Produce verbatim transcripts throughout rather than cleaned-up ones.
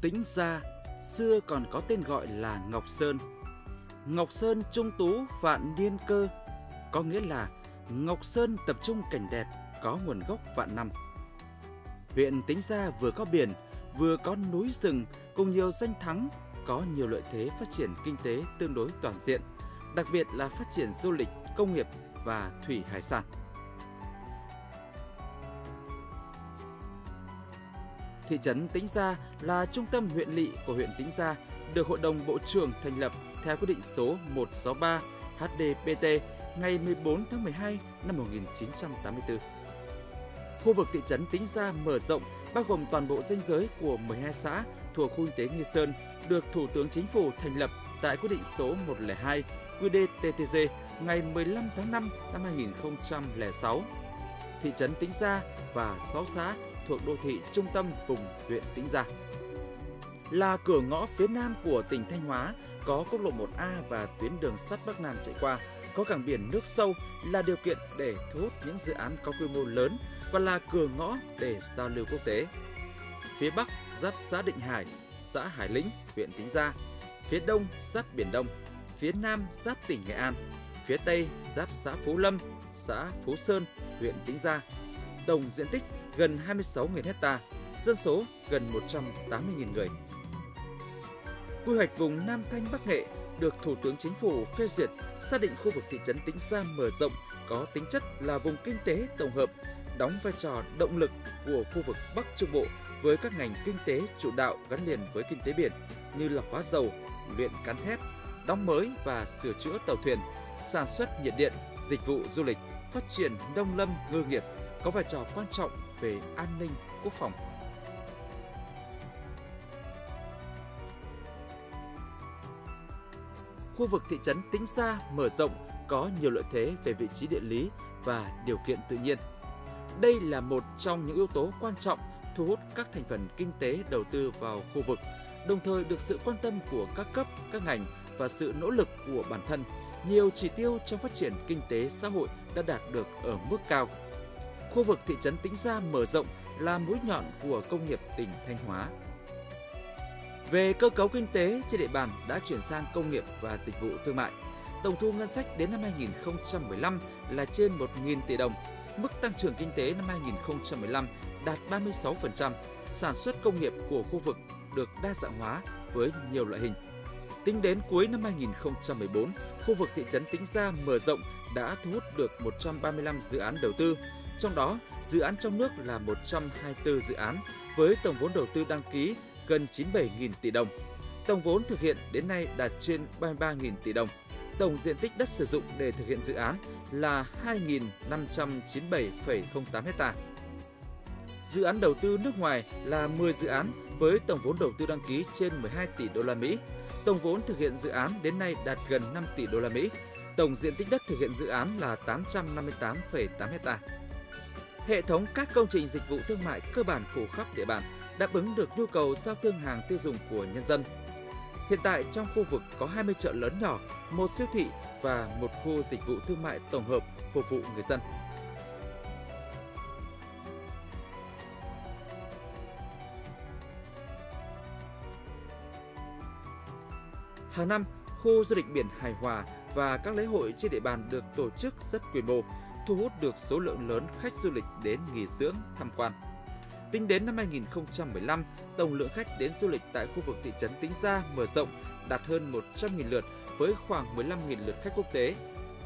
Tĩnh Gia xưa còn có tên gọi là Ngọc Sơn. Ngọc Sơn trung tú vạn niên cơ, có nghĩa là Ngọc Sơn tập trung cảnh đẹp có nguồn gốc vạn năm. Huyện Tĩnh Gia vừa có biển, vừa có núi rừng cùng nhiều danh thắng, có nhiều lợi thế phát triển kinh tế tương đối toàn diện, đặc biệt là phát triển du lịch, công nghiệp và thủy hải sản. Thị trấn Tĩnh Gia là trung tâm huyện lỵ của huyện Tĩnh Gia, được Hội đồng Bộ trưởng thành lập theo quyết định số một sáu ba H D P T ngày mười bốn tháng mười hai năm một nghìn chín trăm tám mươi tư. Khu vực thị trấn Tĩnh Gia mở rộng bao gồm toàn bộ ranh giới của mười hai xã thuộc khu kinh tế Nghi Sơn, được Thủ tướng Chính phủ thành lập tại quyết định số một không hai Q D T T G ngày mười lăm tháng năm năm hai nghìn không trăm lẻ sáu. Thị trấn Tĩnh Gia và sáu xã thuộc đô thị trung tâm vùng huyện Tĩnh Gia. Là cửa ngõ phía nam của tỉnh Thanh Hóa, có quốc lộ một A và tuyến đường sắt Bắc Nam chạy qua, có cảng biển nước sâu là điều kiện để thu hút những dự án có quy mô lớn và là cửa ngõ để giao lưu quốc tế. Phía Bắc giáp xã Định Hải, xã Hải Lĩnh, huyện Tĩnh Gia. Phía Đông giáp Biển Đông. Phía Nam giáp tỉnh Nghệ An. Phía Tây giáp xã Phú Lâm, xã Phú Sơn, huyện Tĩnh Gia. Tổng diện tích gần hai mươi sáu nghìn ha, dân số gần một trăm tám mươi nghìn người. Quy hoạch vùng Nam Thanh Bắc Nghệ được Thủ tướng Chính phủ phê duyệt, xác định khu vực thị trấn Tĩnh Gia mở rộng có tính chất là vùng kinh tế tổng hợp, đóng vai trò động lực của khu vực Bắc Trung Bộ với các ngành kinh tế chủ đạo gắn liền với kinh tế biển như là hóa dầu, luyện cán thép, đóng mới và sửa chữa tàu thuyền, sản xuất nhiệt điện, dịch vụ du lịch, phát triển nông lâm ngư nghiệp, có vai trò quan trọng về an ninh quốc phòng. Khu vực thị trấn Tĩnh Gia mở rộng có nhiều lợi thế về vị trí địa lý và điều kiện tự nhiên. Đây là một trong những yếu tố quan trọng thu hút các thành phần kinh tế đầu tư vào khu vực, đồng thời được sự quan tâm của các cấp, các ngành và sự nỗ lực của bản thân. Nhiều chỉ tiêu trong phát triển kinh tế xã hội đã đạt được ở mức cao. Khu vực thị trấn Tĩnh Gia mở rộng là mũi nhọn của công nghiệp tỉnh Thanh Hóa. Về cơ cấu kinh tế, trên địa bàn đã chuyển sang công nghiệp và dịch vụ thương mại. Tổng thu ngân sách đến năm hai nghìn không trăm mười lăm là trên một nghìn tỷ đồng. Mức tăng trưởng kinh tế năm hai nghìn không trăm mười lăm đạt ba mươi sáu phần trăm. Sản xuất công nghiệp của khu vực được đa dạng hóa với nhiều loại hình. Tính đến cuối năm hai nghìn không trăm mười bốn, khu vực thị trấn Tĩnh Gia mở rộng đã thu hút được một trăm ba mươi lăm dự án đầu tư. Trong đó, dự án trong nước là một trăm hai mươi tư dự án với tổng vốn đầu tư đăng ký gần chín mươi bảy nghìn tỷ đồng. Tổng vốn thực hiện đến nay đạt trên ba mươi ba nghìn tỷ đồng. Tổng diện tích đất sử dụng để thực hiện dự án là hai nghìn năm trăm chín mươi bảy phẩy không tám ha. Dự án đầu tư nước ngoài là mười dự án với tổng vốn đầu tư đăng ký trên mười hai tỷ đô la Mỹ. Tổng vốn thực hiện dự án đến nay đạt gần năm tỷ đô la Mỹ. Tổng diện tích đất thực hiện dự án là tám trăm năm mươi tám phẩy tám ha. Hệ thống các công trình dịch vụ thương mại cơ bản phủ khắp địa bàn, đáp ứng được nhu cầu giao thương hàng tiêu dùng của nhân dân. Hiện tại trong khu vực có hai mươi chợ lớn nhỏ, một siêu thị và một khu dịch vụ thương mại tổng hợp phục vụ người dân. Hàng năm, khu du lịch biển Hải Hòa và các lễ hội trên địa bàn được tổ chức rất quy mô, thu hút được số lượng lớn khách du lịch đến nghỉ dưỡng, tham quan. Tính đến năm hai nghìn không trăm mười lăm, tổng lượng khách đến du lịch tại khu vực thị trấn Tĩnh Gia mở rộng đạt hơn một trăm nghìn lượt với khoảng mười lăm nghìn lượt khách quốc tế.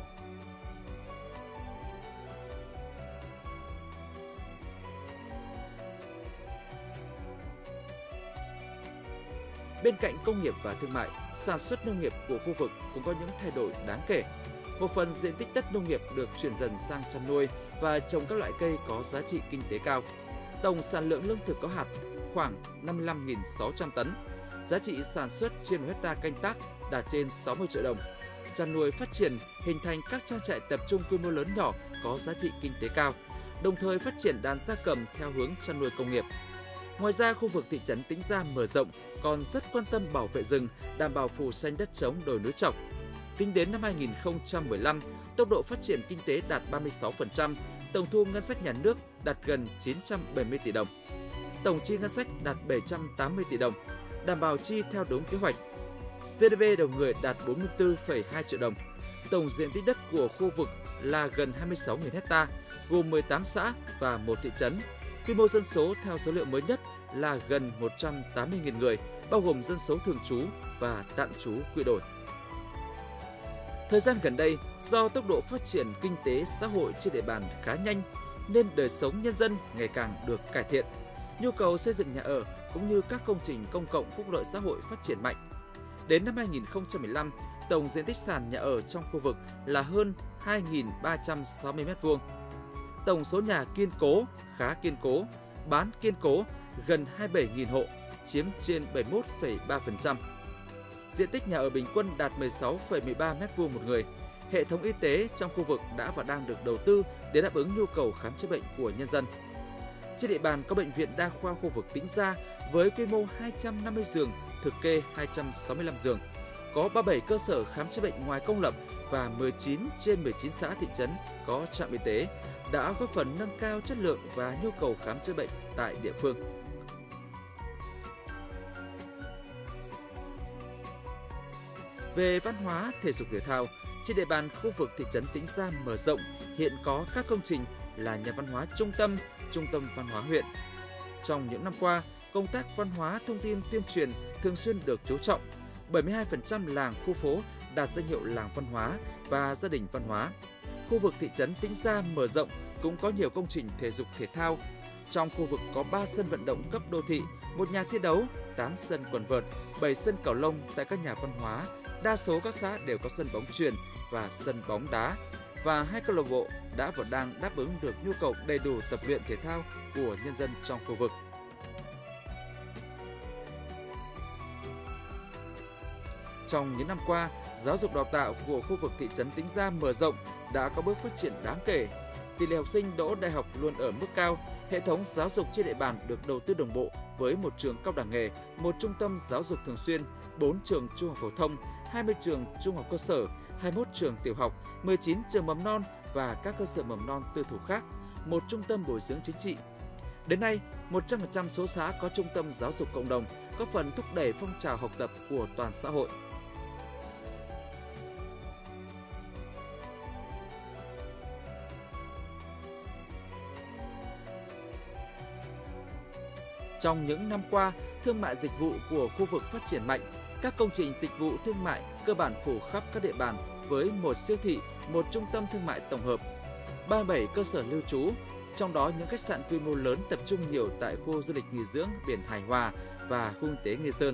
Bên cạnh công nghiệp và thương mại, sản xuất nông nghiệp của khu vực cũng có những thay đổi đáng kể. Một phần diện tích đất nông nghiệp được chuyển dần sang chăn nuôi và trồng các loại cây có giá trị kinh tế cao. Tổng sản lượng lương thực có hạt khoảng năm mươi lăm nghìn sáu trăm tấn. Giá trị sản xuất trên một hecta canh tác đạt trên sáu mươi triệu đồng. Chăn nuôi phát triển, hình thành các trang trại tập trung quy mô lớn nhỏ có giá trị kinh tế cao, đồng thời phát triển đàn gia cầm theo hướng chăn nuôi công nghiệp. Ngoài ra, khu vực thị trấn Tĩnh Gia mở rộng còn rất quan tâm bảo vệ rừng, đảm bảo phủ xanh đất trống đồi núi trọc. Tính đến năm hai nghìn không trăm mười lăm, tốc độ phát triển kinh tế đạt ba mươi sáu phần trăm, tổng thu ngân sách nhà nước đạt gần chín trăm bảy mươi tỷ đồng. Tổng chi ngân sách đạt bảy trăm tám mươi tỷ đồng. đảm bảo chi theo đúng kế hoạch. giê đê pê đầu người đạt bốn mươi tư phẩy hai triệu đồng. Tổng diện tích đất của khu vực là gần hai mươi sáu nghìn ha, gồm mười tám xã và một thị trấn. Quy mô dân số theo số liệu mới nhất là gần một trăm tám mươi nghìn người, bao gồm dân số thường trú và tạm trú quy đổi. Thời gian gần đây, do tốc độ phát triển kinh tế xã hội trên địa bàn khá nhanh, nên đời sống nhân dân ngày càng được cải thiện. Nhu cầu xây dựng nhà ở cũng như các công trình công cộng phúc lợi xã hội phát triển mạnh. Đến năm hai nghìn không trăm mười lăm, tổng diện tích sàn nhà ở trong khu vực là hơn hai nghìn ba trăm sáu mươi mét vuông. Tổng số nhà kiên cố, khá kiên cố, bán kiên cố gần hai mươi bảy nghìn hộ, chiếm trên bảy mươi mốt phẩy ba phần trăm. Diện tích nhà ở bình quân đạt mười sáu phẩy mười ba mét vuông một người. Hệ thống y tế trong khu vực đã và đang được đầu tư để đáp ứng nhu cầu khám chữa bệnh của nhân dân. Trên địa bàn có bệnh viện đa khoa khu vực Tĩnh Gia với quy mô hai trăm năm mươi giường, thực kê hai trăm sáu mươi lăm giường. Có ba mươi bảy cơ sở khám chữa bệnh ngoài công lập và mười chín trên mười chín xã thị trấn có trạm y tế, đã góp phần nâng cao chất lượng và nhu cầu khám chữa bệnh tại địa phương. Về văn hóa, thể dục thể thao, trên địa bàn khu vực thị trấn Tĩnh Gia mở rộng hiện có các công trình là nhà văn hóa trung tâm, trung tâm văn hóa huyện. Trong những năm qua, công tác văn hóa thông tin tuyên truyền thường xuyên được chú trọng. bảy mươi hai phần trăm làng khu phố đạt danh hiệu làng văn hóa và gia đình văn hóa. Khu vực thị trấn Tĩnh Gia mở rộng cũng có nhiều công trình thể dục thể thao. Trong khu vực có ba sân vận động cấp đô thị, một nhà thi đấu, tám sân quần vợt, bảy sân cầu lông tại các nhà văn hóa. Đa số các xã đều có sân bóng chuyền và sân bóng đá, và hai câu lạc bộ đã và đang đáp ứng được nhu cầu đầy đủ tập luyện thể thao của nhân dân trong khu vực. Trong những năm qua, giáo dục đào tạo của khu vực thị trấn Tĩnh Gia mở rộng đã có bước phát triển đáng kể. Tỷ lệ học sinh đỗ đại học luôn ở mức cao. Hệ thống giáo dục trên địa bàn được đầu tư đồng bộ với một trường cao đẳng nghề, một trung tâm giáo dục thường xuyên, bốn trường trung học phổ thông, hai mươi trường trung học cơ sở, hai mươi mốt trường tiểu học, mười chín trường mầm non và các cơ sở mầm non tư thục khác, một trung tâm bồi dưỡng chính trị. Đến nay, một trăm phần trăm số xã có trung tâm giáo dục cộng đồng, góp phần thúc đẩy phong trào học tập của toàn xã hội. Trong những năm qua, thương mại dịch vụ của khu vực phát triển mạnh. Các công trình dịch vụ thương mại cơ bản phủ khắp các địa bàn với một siêu thị, một trung tâm thương mại tổng hợp, ba mươi bảy cơ sở lưu trú, trong đó những khách sạn quy mô lớn tập trung nhiều tại khu du lịch nghỉ dưỡng biển Hải Hòa và khu kinh tế Nghi Sơn.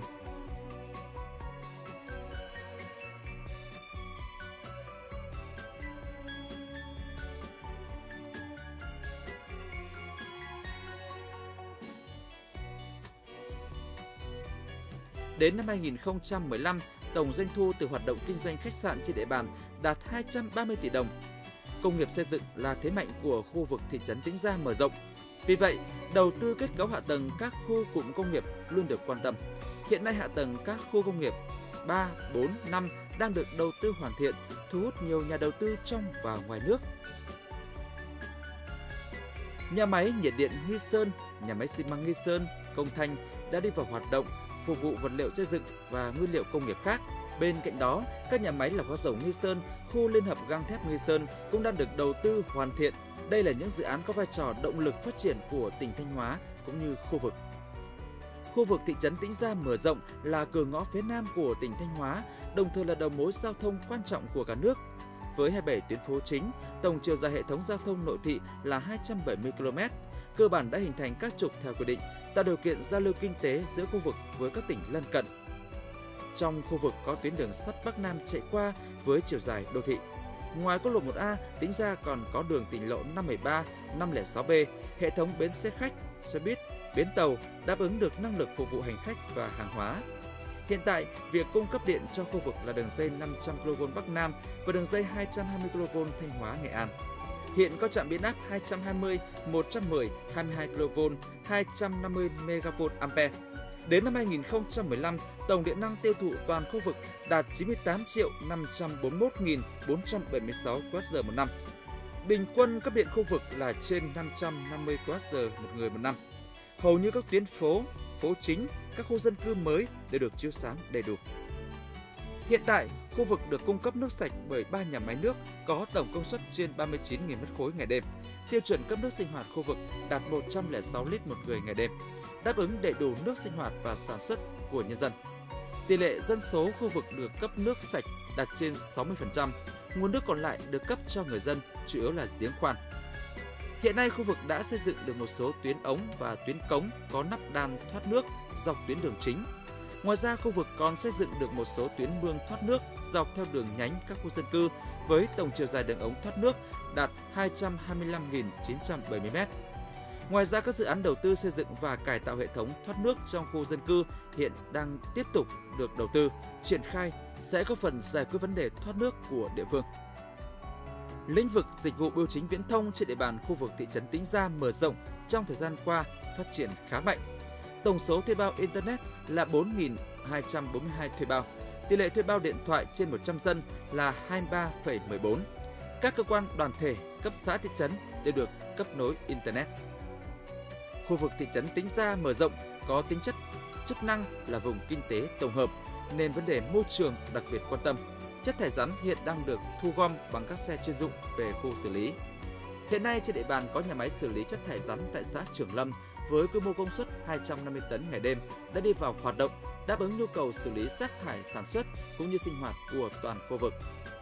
Đến năm hai nghìn không trăm mười lăm, tổng doanh thu từ hoạt động kinh doanh khách sạn trên địa bàn đạt hai trăm ba mươi tỷ đồng. Công nghiệp xây dựng là thế mạnh của khu vực thị trấn Tĩnh Gia mở rộng. Vì vậy, đầu tư kết cấu hạ tầng các khu cụm công nghiệp luôn được quan tâm. Hiện nay hạ tầng các khu công nghiệp ba, bốn, năm đang được đầu tư hoàn thiện, thu hút nhiều nhà đầu tư trong và ngoài nước. Nhà máy nhiệt điện Nghi Sơn, nhà máy xi măng Nghi Sơn, Công Thanh đã đi vào hoạt động, phục vụ vật liệu xây dựng và nguyên liệu công nghiệp khác. Bên cạnh đó, các nhà máy lọc hóa dầu Nghi Sơn, khu liên hợp gang thép Nghi Sơn cũng đang được đầu tư hoàn thiện. Đây là những dự án có vai trò động lực phát triển của tỉnh Thanh Hóa cũng như khu vực. Khu vực thị trấn Tĩnh Gia mở rộng là cửa ngõ phía nam của tỉnh Thanh Hóa, đồng thời là đầu mối giao thông quan trọng của cả nước. Với hai mươi bảy tuyến phố chính, tổng chiều dài hệ thống giao thông nội thị là hai trăm bảy mươi ki lô mét, cơ bản đã hình thành các trục theo quy định, tạo điều kiện giao lưu kinh tế giữa khu vực với các tỉnh lân cận. Trong khu vực có tuyến đường sắt Bắc Nam chạy qua với chiều dài đô thị. Ngoài quốc lộ một A, Tĩnh Gia còn có đường tỉnh lộ năm một ba, năm không sáu B, hệ thống bến xe khách, xe buýt, bến tàu đáp ứng được năng lực phục vụ hành khách và hàng hóa. Hiện tại, việc cung cấp điện cho khu vực là đường dây năm trăm ki lô vôn Bắc Nam và đường dây hai trăm hai mươi ki lô vôn Thanh Hóa, Nghệ An. Hiện có trạm biến áp hai trăm hai mươi, một trăm mười, hai mươi hai ki lô vôn, hai trăm năm mươi mê ga vôn ampe. Đến năm hai nghìn không trăm mười lăm, tổng điện năng tiêu thụ toàn khu vực đạt chín mươi tám triệu năm trăm bốn mươi mốt nghìn bốn trăm bảy mươi sáu ki lô oát giờ một năm. Bình quân cấp điện khu vực là trên năm trăm năm mươi ki lô oát giờ một người một năm. Hầu như các tuyến phố, phố chính, các khu dân cư mới đều được chiếu sáng đầy đủ. Hiện tại, khu vực được cung cấp nước sạch bởi ba nhà máy nước có tổng công suất trên ba mươi chín nghìn mét khối ngày đêm. Tiêu chuẩn cấp nước sinh hoạt khu vực đạt một trăm lẻ sáu lít một người ngày đêm, đáp ứng đầy đủ nước sinh hoạt và sản xuất của nhân dân. Tỷ lệ dân số khu vực được cấp nước sạch đạt trên sáu mươi phần trăm, nguồn nước còn lại được cấp cho người dân chủ yếu là giếng khoan. Hiện nay khu vực đã xây dựng được một số tuyến ống và tuyến cống có nắp đan thoát nước dọc tuyến đường chính. Ngoài ra, khu vực còn xây dựng được một số tuyến mương thoát nước dọc theo đường nhánh các khu dân cư với tổng chiều dài đường ống thoát nước đạt hai trăm hai mươi lăm nghìn chín trăm bảy mươi mét. Ngoài ra, các dự án đầu tư xây dựng và cải tạo hệ thống thoát nước trong khu dân cư hiện đang tiếp tục được đầu tư, triển khai sẽ góp phần giải quyết vấn đề thoát nước của địa phương. Lĩnh vực dịch vụ bưu chính viễn thông trên địa bàn khu vực thị trấn Tĩnh Gia mở rộng trong thời gian qua phát triển khá mạnh. Tổng số thuê bao Internet là bốn nghìn hai trăm bốn mươi hai thuê bao, tỷ lệ thuê bao điện thoại trên một trăm dân là hai mươi ba phẩy mười bốn. Các cơ quan đoàn thể cấp xã thị trấn đều được cấp nối Internet. Khu vực thị trấn Tĩnh Gia mở rộng có tính chất chức năng là vùng kinh tế tổng hợp nên vấn đề môi trường đặc biệt quan tâm. Chất thải rắn hiện đang được thu gom bằng các xe chuyên dụng về khu xử lý. Hiện nay trên địa bàn có nhà máy xử lý chất thải rắn tại xã Trường Lâm với quy mô công suất hai trăm năm mươi tấn ngày đêm đã đi vào hoạt động, đáp ứng nhu cầu xử lý rác thải sản xuất cũng như sinh hoạt của toàn khu vực.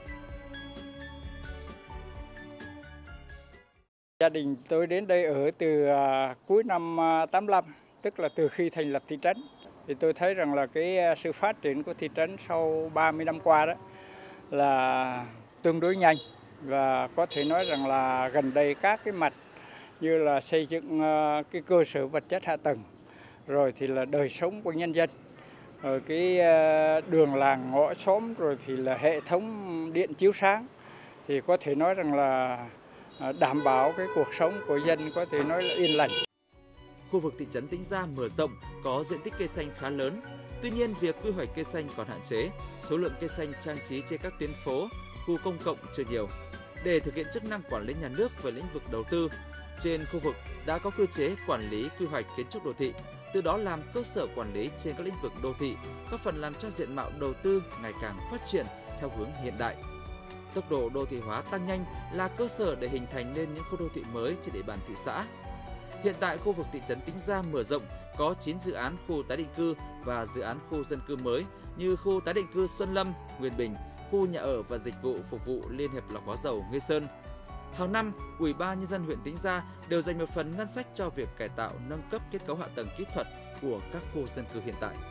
Gia đình tôi đến đây ở từ uh, cuối năm uh, tám lăm, tức là từ khi thành lập thị trấn. Thì tôi thấy rằng là cái sự phát triển của thị trấn sau ba mươi năm qua đó là tương đối nhanh, và có thể nói rằng là gần đây các cái mặt như là xây dựng uh, cái cơ sở vật chất hạ tầng, rồi thì là đời sống của nhân dân, rồi cái uh, đường làng ngõ xóm, rồi thì là hệ thống điện chiếu sáng, thì có thể nói rằng là đảm bảo cái cuộc sống của dân có thể nói là yên lành. Khu vực thị trấn Tĩnh Gia mở rộng có diện tích cây xanh khá lớn. Tuy nhiên, việc quy hoạch cây xanh còn hạn chế, số lượng cây xanh trang trí trên các tuyến phố, khu công cộng chưa nhiều. Để thực hiện chức năng quản lý nhà nước về lĩnh vực đầu tư, trên khu vực đã có quy chế quản lý quy hoạch kiến trúc đô thị, từ đó làm cơ sở quản lý trên các lĩnh vực đô thị, góp phần làm cho diện mạo đầu tư ngày càng phát triển theo hướng hiện đại. Tốc độ đô thị hóa tăng nhanh là cơ sở để hình thành nên những khu đô thị mới trên địa bàn thị xã. Hiện tại, khu vực thị trấn Tĩnh Gia mở rộng có chín dự án khu tái định cư và dự án khu dân cư mới như khu tái định cư Xuân Lâm, Nguyên Bình, khu nhà ở và dịch vụ phục vụ Liên hiệp lọc hóa dầu Nghi Sơn. Hàng năm, Ủy ban Nhân dân huyện Tĩnh Gia đều dành một phần ngân sách cho việc cải tạo nâng cấp kết cấu hạ tầng kỹ thuật của các khu dân cư hiện tại.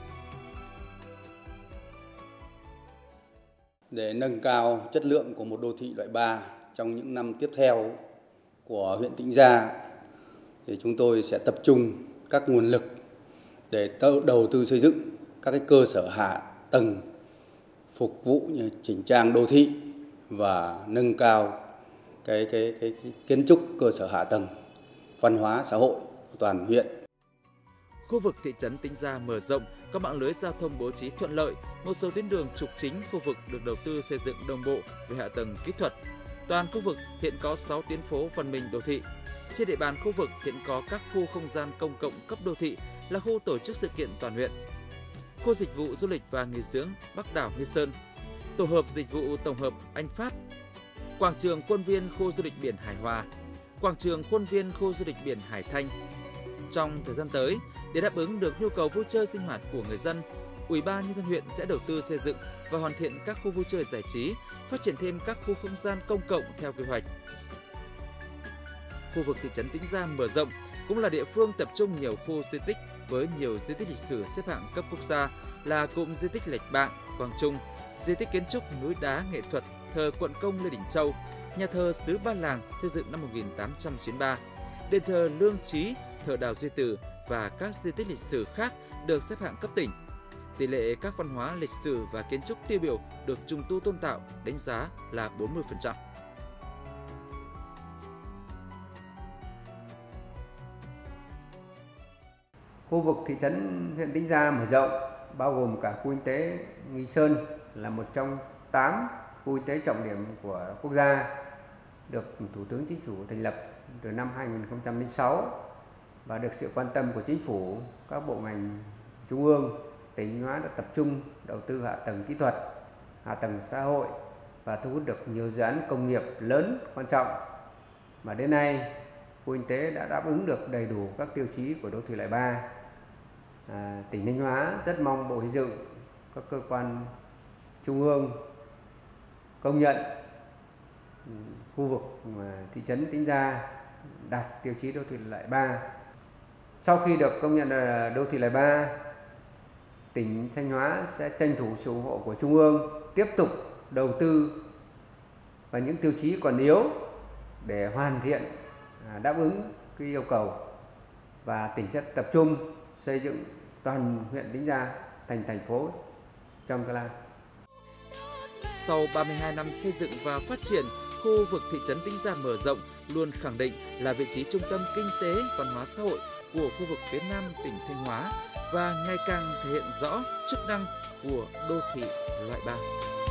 Để nâng cao chất lượng của một đô thị loại ba trong những năm tiếp theo của huyện Tĩnh Gia, thì chúng tôi sẽ tập trung các nguồn lực để đầu tư xây dựng các cái cơ sở hạ tầng phục vụ như chỉnh trang đô thị và nâng cao cái, cái, cái, cái kiến trúc cơ sở hạ tầng văn hóa xã hội của toàn huyện. Khu vực thị trấn Tĩnh Gia mở rộng có mạng lưới giao thông bố trí thuận lợi, một số tuyến đường trục chính khu vực được đầu tư xây dựng đồng bộ về hạ tầng kỹ thuật. Toàn khu vực hiện có sáu tuyến phố văn minh đô thị. Trên địa bàn khu vực hiện có các khu không gian công cộng cấp đô thị là khu tổ chức sự kiện toàn huyện, khu dịch vụ du lịch và nghỉ dưỡng Bắc đảo Nghi Sơn, tổ hợp dịch vụ tổng hợp Anh Phát, quảng trường khuôn viên khu du lịch biển Hải Hòa, quảng trường khuôn viên khu du lịch biển Hải Thanh. Trong thời gian tới, để đáp ứng được nhu cầu vui chơi sinh hoạt của người dân, Ủy ban Nhân dân huyện sẽ đầu tư xây dựng và hoàn thiện các khu vui chơi giải trí, phát triển thêm các khu không gian công cộng theo quy hoạch. Khu vực thị trấn Tĩnh Gia mở rộng cũng là địa phương tập trung nhiều khu di tích với nhiều di tích lịch sử xếp hạng cấp quốc gia là cụm di tích Lạch Bạng, Quang Trung, di tích kiến trúc núi đá nghệ thuật thờ Quận Công Lê Đình Châu, nhà thờ xứ Ba Làng xây dựng năm một nghìn tám trăm chín mươi ba, đền thờ Lương Trí, thờ Đào Duy Từ và các di tích lịch sử khác được xếp hạng cấp tỉnh. Tỷ lệ các văn hóa lịch sử và kiến trúc tiêu biểu được trùng tu tôn tạo đánh giá là bốn mươi phần trăm. Khu vực thị trấn huyện Tĩnh Gia mở rộng bao gồm cả khu kinh tế Nghi Sơn là một trong tám khu kinh tế trọng điểm của quốc gia, được Thủ tướng Chính phủ thành lập từ năm hai nghìn không trăm lẻ sáu. và được sự quan tâm của chính phủ, các bộ ngành trung ương, tỉnh Thanh Hóa đã tập trung đầu tư hạ tầng kỹ thuật, hạ tầng xã hội và thu hút được nhiều dự án công nghiệp lớn quan trọng. Mà đến nay, khu kinh tế đã đáp ứng được đầy đủ các tiêu chí của đô thị loại ba. À, tỉnh Thanh Hóa rất mong Bộ Xây dựng, các cơ quan trung ương công nhận khu vực thị trấn Tĩnh Gia đạt tiêu chí đô thị loại ba. Sau khi được công nhận là đô thị loại ba, tỉnh Thanh Hóa sẽ tranh thủ sự ủng hộ của Trung ương, tiếp tục đầu tư vào những tiêu chí còn yếu để hoàn thiện đáp ứng cái yêu cầu, và tỉnh sẽ tập trung xây dựng toàn huyện Tĩnh Gia thành thành phố trong tương lai. Sau ba mươi hai năm xây dựng và phát triển, khu vực thị trấn Tĩnh Gia mở rộng luôn khẳng định là vị trí trung tâm kinh tế, văn hóa xã hội của khu vực phía Nam tỉnh Thanh Hóa và ngày càng thể hiện rõ chức năng của đô thị loại ba.